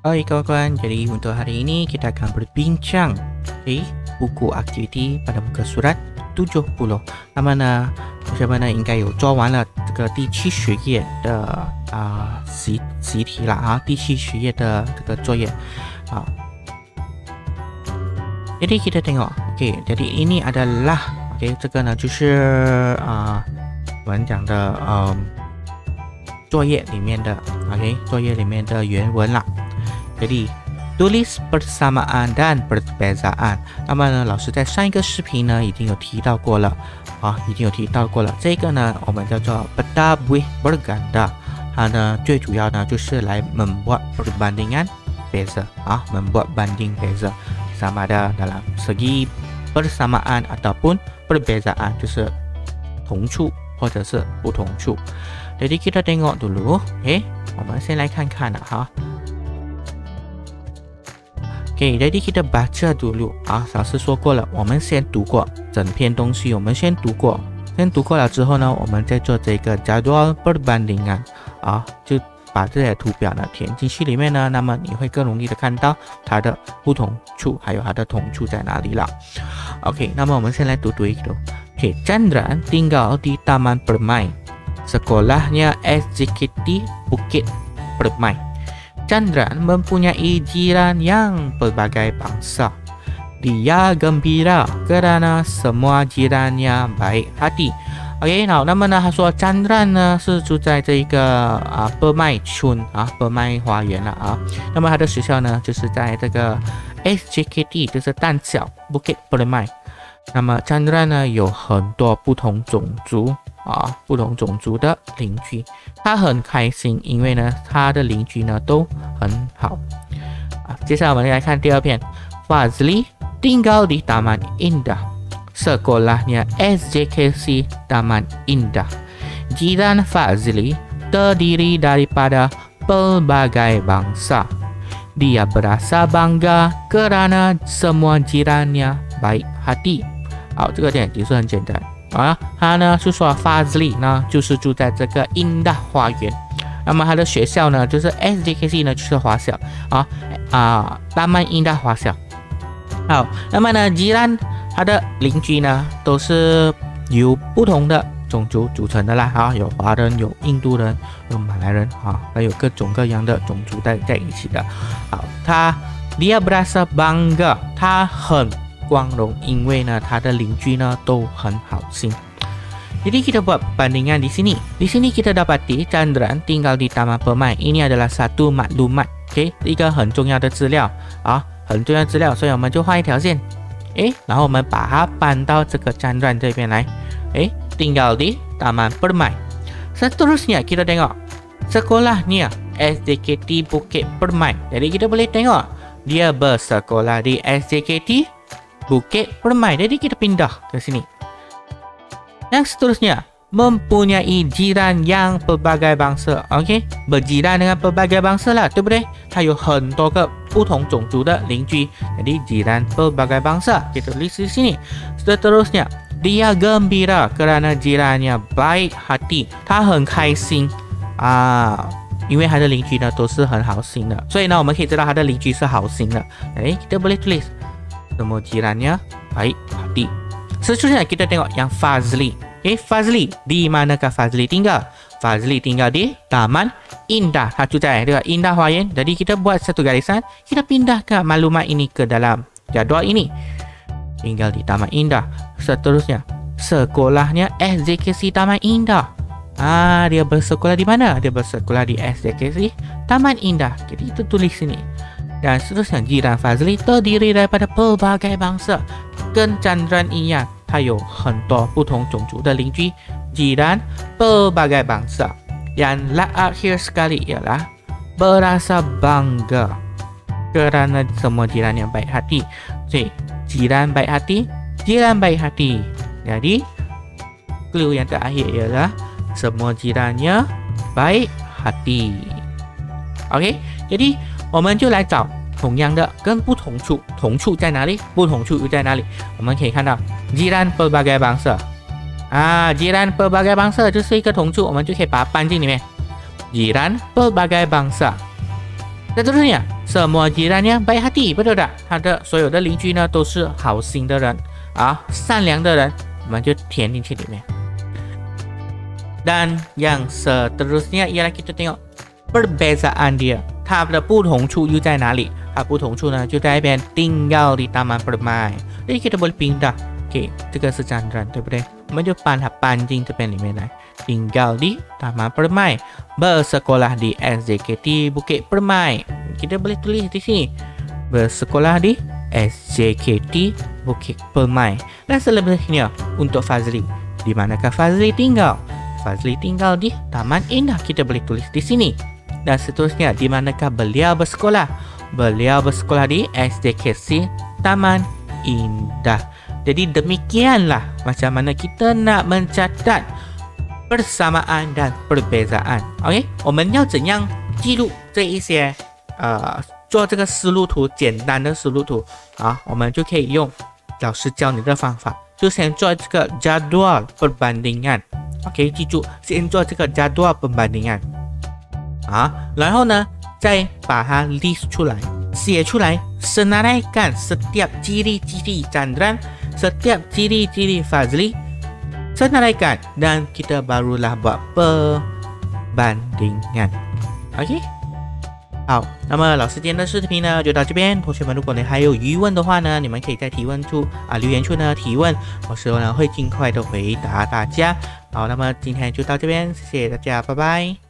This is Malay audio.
Hai kawan-kawan, jadi untuk hari ini kita akan berbincang buku aktiviti pada muka surat 70，那么呢，同学们呢应该有做完了这个第7学页的习题了啊，第7学页的这个作业啊。Jadi kita tengok, jadi ini adalah这个呢就是我们讲的作业里面的作业里面的原文啦。Jadi tulis persamaan dan perbezaan。那么呢，老师在上一个视频呢已经有提到过了这个呢我们叫做 bertabih berganda。它呢最主要呢就是来 membuat perbandingan beza membuat banding beza sama ada dalam segi persamaan ataupun perbezaan， 就是同处或者是不同处。Jadi kita tengok dulu， 我们先来看看哈。jadi kita baca dulu老师说过了，我们先读过整篇东西，我们先读过了之后呢，我们再做这个 jadwal perbandingan 就把这些图表呢填进去里面呢，那么你会更容易的看到它的不同处还有它的同处在哪里了。那么我们先来读一读。Chandra tinggal di Taman Permai. Sekolahnya SJKT Bukit Permai.Chandra mempunyai jiran yang pelbagai bangsa. Dia gembira kerana semua jirannya baik hati. 好，那么呢，他说 Chandra 呢是住在这个Permai村Permai 花园了那么他的学校呢就是在这个 SJKT， 就是蛋小 Bukit Permai。那么 Chandra 呢有很多不同种族的邻居，他很开心，因为呢他的邻居呢都很好。接下来我们来看第二篇。Fazli tinggal di Taman Indah. Sekolahnya SJKT Taman Indah. Jiran Fazli terdiri daripada pelbagai bangsa. Dia berasa bangga kerana semua jirannya baik hati。好，这个点题是很简单他呢是说 Fazli 呢就是住在这个 Indah 花园，那么他的学校呢就是 SJKT 呢就是华小Taman Indah 华小。好，那么呢jiran他的邻居呢都是由不同的种族组成的啦有华人，有印度人，有马来人还有各种各样的种族在一起的。好，dia berasa bangga， 他很光荣，因为呢他的邻居呢都很好心。Jadi kita buat bandingan di sini. Di sini kita dapati Chandra tinggal di Taman Permai. Ini adalah satu maklumat， 一个很重要的资料很重要的资料，所以我们就画一条线，然后我们把它搬到这个Chandra这边来，tinggal di Taman Permai。Seterusnya kita tengok sekolahnya SJKT Bukit Permai. Jadi kita boleh tengok dia bersekolah di SJKT Bukit Permai. Jadi kita pindah ke sini. Yang seterusnya mempunyai jiran yang pelbagai bangsa. Berjiran dengan pelbagai bangsa lah， 对不对？它有很多个不同种族的邻居。Jadi jiran pelbagai bangsa kita tulis di sini. Seterusnya dia gembira kerana jirannya baik hati， 他很开心因为他的邻居呢都是很好心的，所以呢我们可以知道他的邻居是好心的。kita boleh tulis semua jirannya baik hati。Seterusnya kita tengok yang Fazli. Fazli di manakah Fazli tinggal? Fazli tinggal di Taman Indah. 他住在这个 Indah 花园。Jadi kita buat satu garisan, kita pindahkan maklumat ini ke dalam jadual ini. Tinggal di Taman Indah. Seterusnya sekolahnya SJKT Taman Indah. Dia bersekolah di mana? Dia bersekolah di SJKT Taman Indah. Jadi kita tulis sini. Dan seterusnya jiran Fazli terdiri daripada pelbagai bangsa， 跟 Chandra 一样，他有很多不同种族的邻居。jiran pelbagai bangsa。 Yang terakhir sekali ialah berasa bangga kerana semua jiran yang baik hati。 所以 jiran baik hati， jiran baik hati。 Jadi clue yang terakhir ialah semua jirannya baik hati。 jadi我们就来找同样的跟不同处，同处在哪里，不同处又在哪里。我们可以看到 jiran pelbagai bangsa jiran pelbagai bangsa 就是一个同处，我们就可以把它搬进里面。jiran pelbagai bangsa。Seterusnya semua jirannya baik hati, betul tak? 他的所有的邻居呢都是好心的人啊，善良的人，我们就填进去里面。Dan yang seterusnya ialah kita tengok perbezaan dia， 它的不同处又在哪里？它不同处呢就在那边 tinggal di taman permai， jadi kita boleh pindah。OK， 这个是Chandran， 对不对？我们就把它搬进这边里面来。Tinggal di Taman Permai, bersekolah di SJKT Bukit Permai. Kita boleh tulis di sini. Bersekolah di SJKT Bukit Permai. Dan selebihnya untuk Fazli. Di manakah Fazli tinggal? Fazli tinggal di Taman Indah. Kita boleh tulis di sini. Dan seterusnya, di manakah beliau bersekolah? Beliau bersekolah di SJKT Taman Indah. Jadi demikianlah macam mana kita nak mencatat persamaan dan perbezaan。 OK， 我们要怎样记录这一些做这个思路图，简单的思路图啊，我们就可以用老师教你的方法，就先做这个 jadwal perbandingan。 OK， 记住，先做这个 jadwal perbandingan 啊，然后呢再把它 list 出来，写出来，senaraikan setiap ciri-ciri Chandran, setiap ciri-ciri Fazli， senaraikan dan kita barulah buat perbandingan。 OK， 好，那么老师今天的视频呢就到这边，同学们如果你还有疑问的话呢，你们可以在提问处留言处呢提问，老师呢会尽快的回答大家。好，那么今天就到这边，谢谢大家，拜拜。